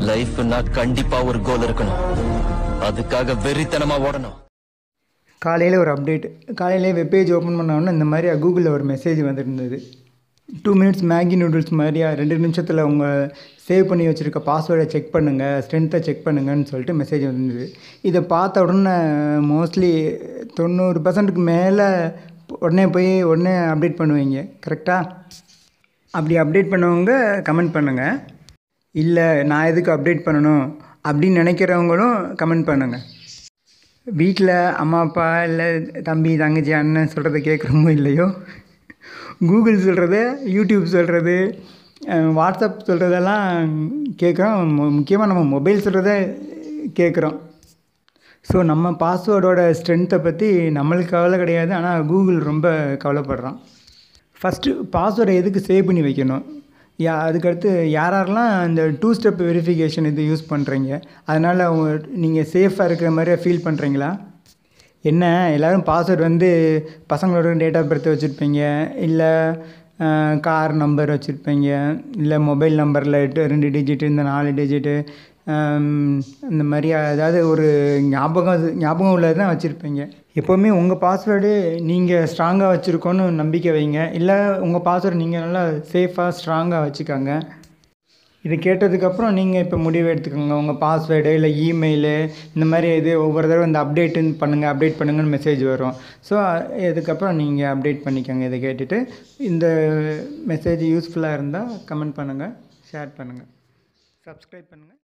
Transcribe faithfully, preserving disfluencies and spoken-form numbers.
லைஃப்னா கண்டிப்பா ஒரு கோல் இருக்கணும். அதுக்காக வெறித்தனமா ஓடணும். காலையில் ஒரு அப்டேட். காலையிலே வெப்பேஜ் ஓப்பன் பண்ணோன்னா இந்த மாதிரி கூகுளில் ஒரு மெசேஜ் வந்துருந்தது. டூ மினிட்ஸ் மேகி நூடுல்ஸ் மாதிரியா ரெண்டு நிமிஷத்தில் உங்கள் சேவ் பண்ணி வச்சுருக்க பாஸ்வேர்டை செக் பண்ணுங்கள், ஸ்ட்ரென்த்தை செக் பண்ணுங்கன்னு சொல்லிட்டு மெசேஜ் வந்துருந்தது. இதை பார்த்த உடனே மோஸ்ட்லி தொண்ணூறு பர்சன்ட்டுக்கு மேலே உடனே போய் உடனே அப்டேட் பண்ணுவீங்க. கரெக்டாக? அப்படி அப்டேட் பண்ணவங்க கமெண்ட் பண்ணுங்கள். இல்லை நான் எதுக்கு அப்டேட் பண்ணணும் அப்படின்னு நினைக்கிறவங்களும் கமெண்ட் பண்ணுங்கள். வீட்டில் அம்மா அப்பா இல்லை தம்பி தங்கச்சி அண்ணன் சொல்கிறத கேட்குறோமோ இல்லையோ, கூகுள் சொல்கிறது, யூடியூப் சொல்கிறது, வாட்ஸ்அப் சொல்கிறதெல்லாம் கேட்குறோம். முக்கியமாக நம்ம மொபைல் சொல்கிறத கேட்குறோம். ஸோ நம்ம பாஸ்வேர்டோட ஸ்ட்ரென்த்தை பற்றி நம்மளுக்கு கவலை கிடையாது, ஆனால் கூகுள் ரொம்ப கவலைப்படுறான். ஃபஸ்ட்டு பாஸ்வேர்டை எதுக்கு சேவ் பண்ணி வைக்கணும்? யா அதுக்கடுத்து யார் யாரெல்லாம் இந்த டூ ஸ்டெப் வெரிஃபிகேஷன் இது யூஸ் பண்ணுறீங்க, அதனால் நீங்கள் சேஃபாக இருக்கிற மாதிரியே ஃபீல் பண்ணுறீங்களா? என்ன எல்லோரும் பாஸ்வேர்டு வந்து பசங்களோட டேட் ஆஃப் பர்த் வச்சுருப்பீங்க, இல்லை கார் நம்பர் வச்சுருப்பீங்க, இல்லை மொபைல் நம்பரில் எட்டு ரெண்டு டிஜிட்டு இந்த நாலு டிஜிட்டு இந்த மாதிரி ஏதாவது ஒரு ஞாபகம் ஞாபகம் உள்ளது தான் வச்சுருப்பீங்க. எப்போவுமே உங்கள் பாஸ்வேர்டு நீங்கள் ஸ்ட்ராங்காக வச்சுருக்கோன்னு நம்பிக்கை வைங்க. இல்லை உங்கள் பாஸ்வேர்டு நீங்கள் நல்லா சேஃபாக ஸ்ட்ராங்காக வச்சுக்கோங்க. இதை கேட்டதுக்கப்புறம் நீங்கள் இப்போ முடிவு எடுத்துக்கோங்க. உங்கள் பாஸ்வேர்டு இல்லை இமெயிலு இந்த மாதிரி இது ஒவ்வொரு தடவை இந்த அப்டேட்டுன்னு பண்ணுங்கள் அப்டேட் பண்ணுங்கன்னு மெசேஜ் வரும். ஸோ இதுக்கப்புறம் நீங்கள் அப்டேட் பண்ணிக்கோங்க. இதை கேட்டுட்டு இந்த மெசேஜ் யூஸ்ஃபுல்லாக இருந்தால் கமெண்ட் பண்ணுங்கள், ஷேர் பண்ணுங்கள், சப்ஸ்கிரைப் பண்ணுங்கள்.